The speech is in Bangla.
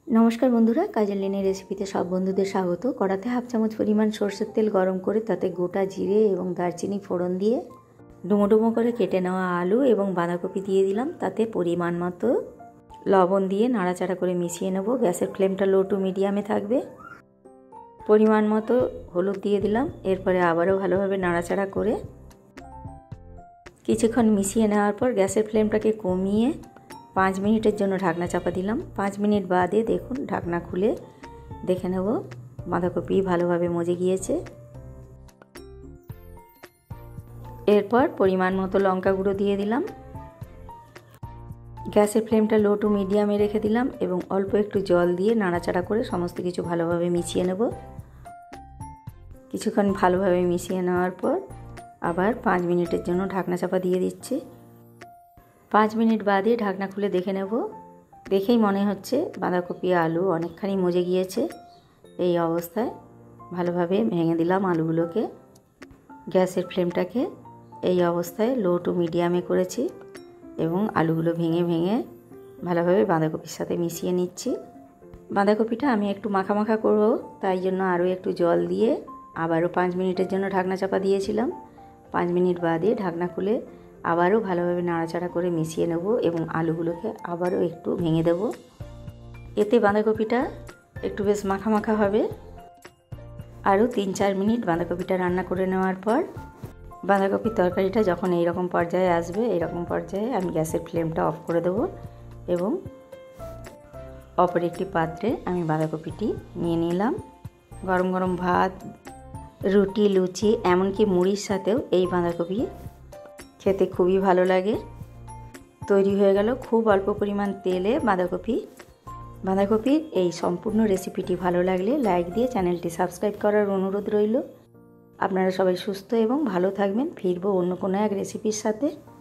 নমস্কার বন্ধুরা, কাজের লেনের রেসিপিতে সব বন্ধুদের স্বাগত। কড়াতে হাফ চামচ পরিমাণ সরষের তেল গরম করে তাতে গোটা জিরে এবং দারচিনি ফোড়ন দিয়ে ডুমো ডুমো করে কেটে নেওয়া আলু এবং বাঁধাকপি দিয়ে দিলাম। তাতে পরিমাণ মতো লবণ দিয়ে নাড়াচাড়া করে মিশিয়ে নেব। গ্যাসের ফ্লেমটা লো টু মিডিয়ামে থাকবে। পরিমাণ মতো হলুদ দিয়ে দিলাম। এরপরে আবারও ভালোভাবে নাড়াচাড়া করে কিছুক্ষণ মিশিয়ে নেওয়ার পর গ্যাসের ফ্লেমটাকে কমিয়ে 5 মিনিটের জন্য ঢাকনা চাপা দিলাম। 5 মিনিট বাদে দেখুন ঢাকনা খুলে দেখে নেব বাঁধাকপি ভালোভাবে মজে গিয়েছে। এরপর পরিমাণ মতো লঙ্কা গুঁড়ো দিয়ে দিলাম। গ্যাসের ফ্লেমটা লো টু মিডিয়ামে রেখে দিলাম এবং অল্প একটু জল দিয়ে নাড়াচাড়া করে সমস্ত কিছু ভালোভাবে মিশিয়ে নেব। কিছুক্ষণ ভালোভাবে মিশিয়ে নেওয়ার পর আবার 5 মিনিটের জন্য ঢাকনা চাপা দিয়ে দিচ্ছি। 5 মিনিট বাদে ঢাকনা খুলে দেখে নেব। দেখেই মনে হচ্ছে বাঁধাকপি আলু অনেকখানি মজে গিয়েছে। এই অবস্থায় ভালোভাবে ভেঙে দিলাম আলুগুলোকে। গ্যাসের ফ্লেমটাকে এই অবস্থায় লো টু মিডিয়ামে করেছি এবং আলুগুলো ভেঙে ভেঙে ভালোভাবে বাঁধাকপির সাথে মিশিয়ে নিচ্ছি। বাঁধাকপিটা আমি একটু মাখা মাখা করব, তাই জন্য আরও একটু জল দিয়ে আবারও 5 মিনিটের জন্য ঢাকনা চাপা দিয়েছিলাম। 5 মিনিট বাদে ঢাকনা খুলে আবারও ভালোভাবে নাড়াচাড়া করে মিশিয়ে নেব এবং আলুগুলোকে আবারও একটু ভেঙে দেব। এতে বাঁধাকপিটা একটু বেশ মাখা মাখা হবে। আরও 3-4 মিনিট বাঁধাকপিটা রান্না করে নেওয়ার পর বাঁধাকপির তরকারিটা যখন এইরকম পর্যায়ে আসবে, এইরকম পর্যায়ে আমি গ্যাসের ফ্লেমটা অফ করে দেব এবং অপর একটি পাত্রে আমি বাঁধাকপিটি নিয়ে নিলাম। গরম গরম ভাত, রুটি, লুচি, এমনকি মুড়ির সাথেও এই বাঁধাকপি খেতে খুবই ভালো লাগে। তৈরি হয়ে গেল খুব অল্প পরিমাণ তেলে বাঁধাকপির এই সম্পূর্ণ রেসিপিটি ভালো লাগলে লাইক দিয়ে চ্যানেলটি সাবস্ক্রাইব করার অনুরোধ রইল। আপনারা সবাই সুস্থ এবং ভালো থাকবেন। ফিরবো অন্য কোনো এক রেসিপির সাথে।